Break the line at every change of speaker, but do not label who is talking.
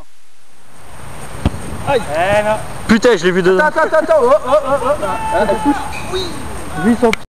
Aïe.
Putain, je l'ai vu dedans.
Attends. Elle touche. Oui. Lui, son